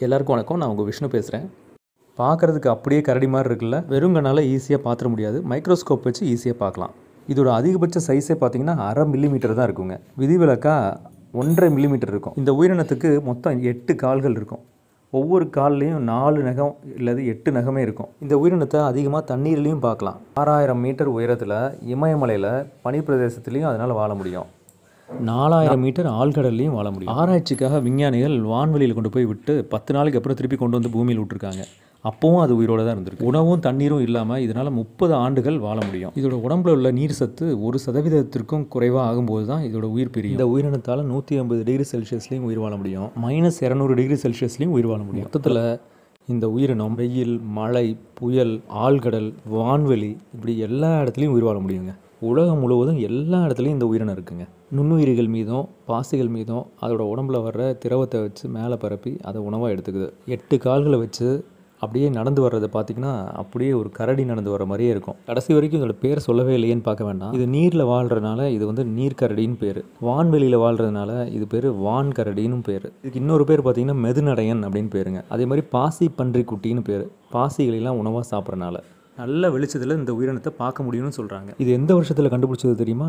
எல்லாருக்கும் வணக்கம். நான் உங்கள் விஷ்ணு பேசுகிறேன். பார்க்குறதுக்கு அப்படியே கரடி மாதிரி இருக்குல்ல, வெறுங்கனால ஈஸியாக பார்த்துட முடியாது. மைக்ரோஸ்கோப் வச்சு ஈஸியாக பார்க்கலாம். இதோட அதிகபட்ச சைஸே பார்த்தீங்கன்னா 1/2 மில்லிமீட்டர் தான் இருக்குங்க. விதிவிலக்கா 1.5 மில்லிமீட்டர் இருக்கும். இந்த உயிரினத்துக்கு மொத்தம் 8 கால்கள் இருக்கும். ஒவ்வொரு கால்லையும் 4 நகம் இல்லது 8 நகமே இருக்கும். இந்த உயிரினத்தை அதிகமாக தண்ணீர்லேயும் பார்க்கலாம். 6000 மீட்டர் உயரத்தில் இமயமலையில் பனிப்பிரதேசத்துலேயும் அதனால் வாழ முடியும். 4000 மீட்டர் ஆழ்கடல்லையும் வாழ முடியும். ஆராய்ச்சிக்காக விஞ்ஞானிகள் வான்வெளியில் கொண்டு போய் விட்டு 10 நாளைக்கு அப்புறம் திருப்பி கொண்டு வந்து பூமியில் விட்டுருக்காங்க. அப்போவும் அது உயிரோடு தான் இருந்திருக்கு. உணவும் தண்ணீரும் இல்லாமல் இதனால் 30 ஆண்டுகள் வாழ முடியும். இதோட உடம்புல உள்ள நீர் சத்து 1% குறைவாக ஆகும்போது தான் இதோட உயிர் பிரியும். இந்த உயிரினத்தால் 150 டிகிரி செல்சியஸ்லையும் உயிர் வாழ முடியும். -200 டிகிரி செல்சியஸ்லையும் உயிர் வாழ முடியும். மொத்தத்தில் இந்த உயிரினம் வெயில், மழை, புயல், ஆழ்கடல், வான்வெளி இப்படி எல்லா இடத்துலையும் உயிர் வாழ முடியுங்க. உலகம் முழுவதும் எல்லா இடத்துலையும் இந்த உயிரினம் இருக்குங்க. நுண்ணுயிரிகள் மீதும் பாசிகள் மீதும் அதோட உடம்புல வர்ற திரவத்தை வச்சு மேலே பரப்பி அதை உணவாக எடுத்துக்குது. 8 கால்களை வச்சு அப்படியே நடந்து வர்றதை பார்த்திங்கன்னா அப்படியே ஒரு கரடி நடந்து வர மாதிரியே இருக்கும். கடைசி வரைக்கும் இதோட பேர் சொல்லவே இல்லையேன்னு பார்க்க வேண்டாம். இது நீரில் வாழ்கிறதுனால இது வந்து நீர்க்கரடின்னு பேர். வான்வெளியில் வாழ்கிறதுனால இது பேர் வான்கரடின்னு பேர். இதுக்கு இன்னொரு பேர் பார்த்திங்கன்னா மெதுநடையன் அப்படின்னு பேருங்க. அதே மாதிரி பாசி பன்றி குட்டின்னு பேர். பாசிகளெல்லாம் உணவாக சாப்பிட்றனால நல்ல வெளிச்சத்தில் இந்த உயிரினத்தை பார்க்க முடியும்னு சொல்கிறாங்க. இது எந்த வருஷத்தில் கண்டுபிடிச்சது தெரியுமா?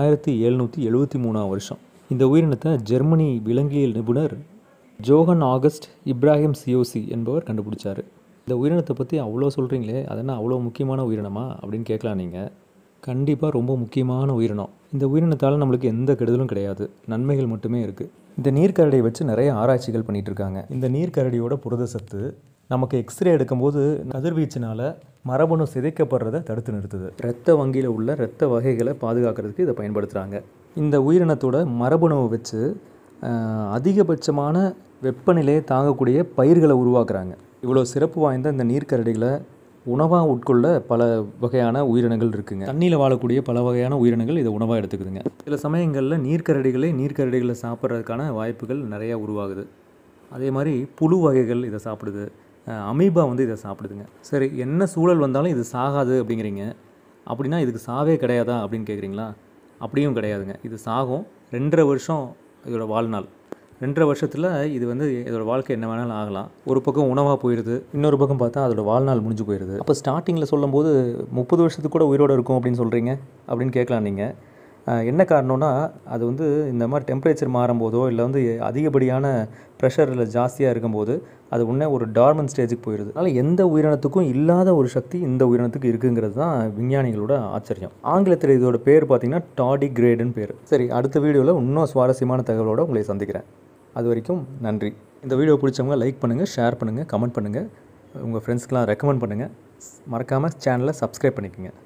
1773 வருஷம். இந்த உயிரினத்தை ஜெர்மனி விலங்கியல் நிபுணர் ஜோஹன் ஆகஸ்ட் இப்ராஹிம் சியோசி என்பவர் கண்டுபிடிச்சார். இந்த உயிரினத்தை பற்றி அவ்வளோ சொல்கிறீங்களே, அதனால் அவ்வளோ முக்கியமான உயிரினமா அப்படின்னு கேட்கலாம் நீங்கள். கண்டிப்பாக ரொம்ப முக்கியமான உயிரினம். இந்த உயிரினத்தால் நம்மளுக்கு எந்த கெடுதலும் கிடையாது, நன்மைகள் மட்டுமே இருக்குது. இந்த நீர்க்கரடியை வச்சு நிறைய ஆராய்ச்சிகள் பண்ணிகிட்டு இருக்காங்க. இந்த நீர்க்கரடியோட புரத சத்து நமக்கு எக்ஸ்ரே எடுக்கும்போது கதிர்வீச்சினால் மரபணு சிதைக்கப்படுறதை தடுத்து நிறுத்துது. இரத்த வங்கியில் உள்ள இரத்த வகைகளை பாதுகாக்கிறதுக்கு இதை பயன்படுத்துகிறாங்க. இந்த உயிரினத்தோட மரபணுவை வச்சு அதிகபட்சமான வெப்பநிலையை தாங்கக்கூடிய பயிர்களை உருவாக்குறாங்க. இவ்வளோ சிறப்பு வாய்ந்த இந்த நீர்க்கரடிகளை உணவாக உட்கொள்ள பல வகையான உயிரினங்கள் இருக்குங்க. தண்ணியில் வாழக்கூடிய பல வகையான உயிரினங்கள் இதை உணவாக எடுத்துக்குதுங்க. சில சமயங்களில் நீர்க்கரடிகளை சாப்பிட்றதுக்கான வாய்ப்புகள் நிறையா உருவாகுது. அதே மாதிரி புழு வகைகள் இதை சாப்பிடுது. அமீபா வந்து இதை சாப்பிடுதுங்க. சரி, என்ன சூழல் வந்தாலும் இது சாகாது அப்படிங்கிறீங்க. அப்படின்னா இதுக்கு சாவே கிடையாதா அப்படின்னு கேட்குறீங்களா? அப்படியும் கிடையாதுங்க. இது சாகும். 2.5 வருஷம் இதோட வாழ்நாள். 2.5 வருஷத்தில் இது வந்து இதோட வாழ்க்கை என்ன வேணாலும் ஆகலாம். ஒரு பக்கம் உணவாக போயிடுது, இன்னொரு பக்கம் பார்த்தா அதோட வாழ்நாள் முடிஞ்சு போயிடுது. அப்போ ஸ்டார்டிங்கில் சொல்லும்போது 30 வருஷத்துக்கு கூட உயிரோடு இருக்கும் அப்படின்னு சொல்கிறீங்க அப்படின்னு கேட்கலாம் நீங்கள். என்ன காரணம்னா அது வந்து இந்த மாதிரி டெம்பரேச்சர் மாறும்போதோ இல்லை வந்து அதிகப்படியான ப்ரெஷரில் ஜாஸ்தியாக இருக்கும்போது அது உடனே ஒரு டார்மன் ஸ்டேஜுக்கு போயிடுது. அதனால் எந்த உயிரினத்துக்கும் இல்லாத ஒரு சக்தி இந்த உயிரினத்துக்கு இருக்குங்கிறது தான் விஞ்ஞானிகளோட ஆச்சரியம். ஆங்கிலத்தில் இதோட பேர் பார்த்திங்கன்னா டார்டிகிரேடுன்னு பேர். சரி, அடுத்த வீடியோவில் இன்னும் சுவாரஸ்யமான தகவலோடு உங்களை சந்திக்கிறேன். அது வரைக்கும் நன்றி. இந்த வீடியோ பிடிச்சவங்க லைக் பண்ணுங்கள், ஷேர் பண்ணுங்கள், கமெண்ட் பண்ணுங்கள், உங்கள் ஃப்ரெண்ட்ஸ்க்கெலாம் ரெக்கமெண்ட் பண்ணுங்கள். மறக்காமல் சேனலை சப்ஸ்கிரைப் பண்ணிக்கோங்க.